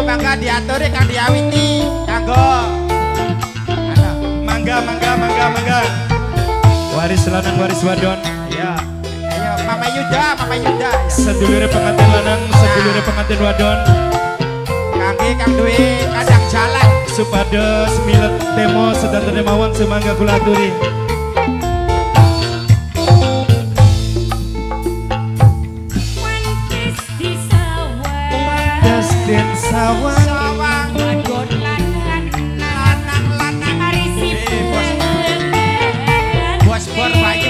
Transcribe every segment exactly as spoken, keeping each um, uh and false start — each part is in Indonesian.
mangga diaturi kang diawiti kanggo ana mangga mangga mangga mangga waris lanang waris wadon ya ayo Mama Yuda Mama Yuda ya. Sedulure pengantin lanang sedulure pengantin wadon kangge kang duwe kadang jalan supados milet temo sedanten mawon semangga kula aturi den sawang sawang wadon lanang lanang lanang arisi bos bor bayu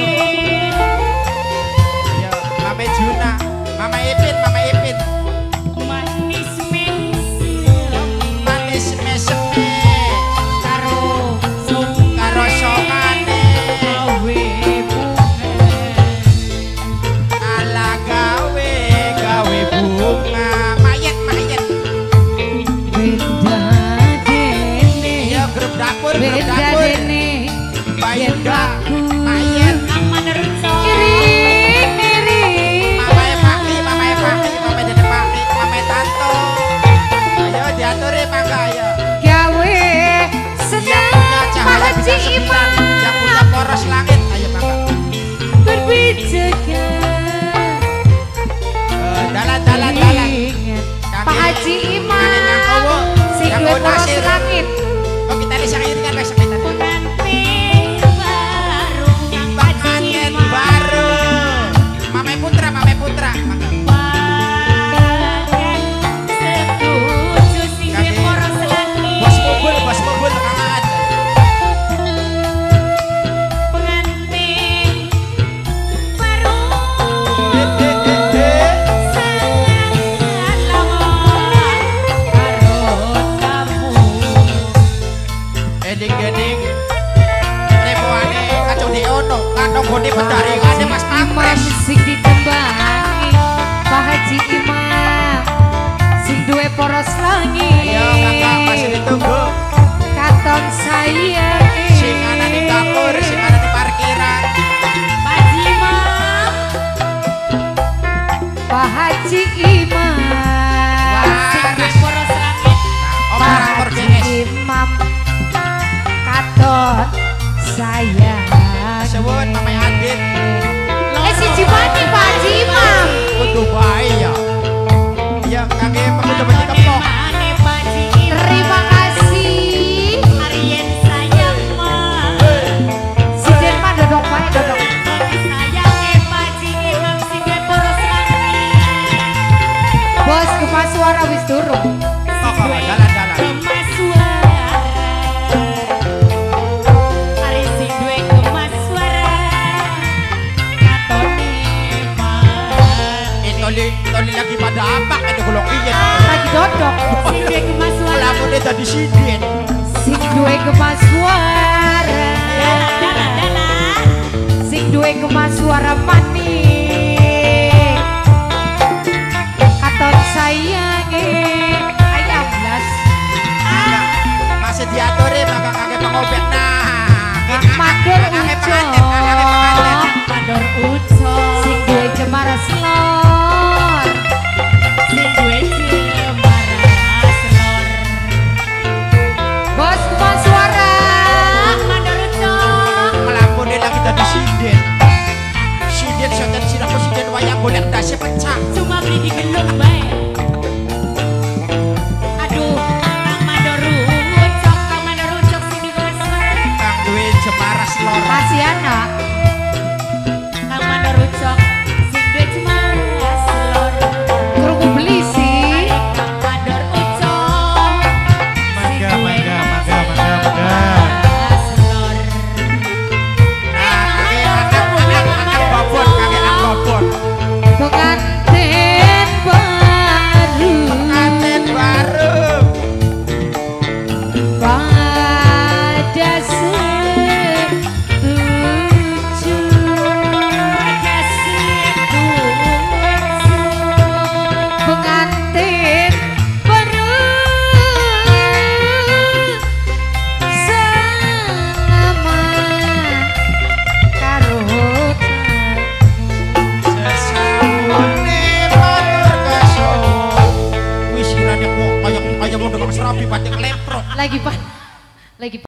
ya Mama Juna Mama Ipin Mama Ipin manis mesem manis mesem karo sung karo songane gawe ala gawe gawe bunga mayet mayet beda dene ya grup dapur grup beda dapur dene Bayuda mayet aman nerso Mama Epaki Mama Epaki Mama Dede Paki Mama Tanto ayo diaturi mangga ayo gawe yang senang punya cahaya bisa Haji sembilan Imam yang punya poros langit ayo mangga berbicara Eh, dalan dalan dalan Pak Haji Imam Kakek Kang Kowo si yang dua mau poros nasir langit oh kita bisa iringan besok kita pengantin baru pengantin baru Mame Putra Mame Putra mangga Pakai setuju si dua Kakek poros langit bos mobil bos mobil kangen pengantin baru eh eh eh eh eding-eding temuane kacau diono kantong bodi pendaringane Mas Imam Pampres sing ditembangi Pak Haji Imam sing duwe poros langit ayo kakak masih ditunggu katon saya sing ana di dapur sing ana di parkiran Pak Haji Imam Pak Haji Imam sing duwe poros langit Om Pak Rangkor Haji G S Imam katon saya Sewun Mama Adit eh si Jimani Pak Haji Imam kudu bae ya ya kangge pemuda baju kepok terima kasih Aryen sayang mah si Jerman dodok bae dodok sayang Pak Haji Imam si ge poros langit bos kemas suara wis turun kok kok dalan-dalan kemas suara hari si duwe kemas suara katone mah Toli toli lagi pada apa kan golong iyen lagi dodok si duwe kemas suara lamune tadi sidin sing duwe kemas suara sing duwe kemas suara manis katon sayange ayam blas masih diaturi maka kangge pengobet nah madur kangge uco pengantin kangge pengantin madur uco sing duwe cemara selor sing duwe cemara selor bos kemas suara madur uco melampuni lagi tadi sidin sidin soten siraku sidin wayang golek dasi pecah cuma beli di gelung bae aduh Kang Mandor Ucok Kang Mandor Ucok sing di kelas kang duwe cemaras lor masih anak Kang Mandor Ucok sing duwe cemara selor krungu beli sih Kang Mandor Ucok sing mangga duwe mangga mangga mangga mangga cemara selor nah kangge anak anak anak babon kangge anak babon pengantin baru Wong serabi batik lepro. Lagi pan. Lagi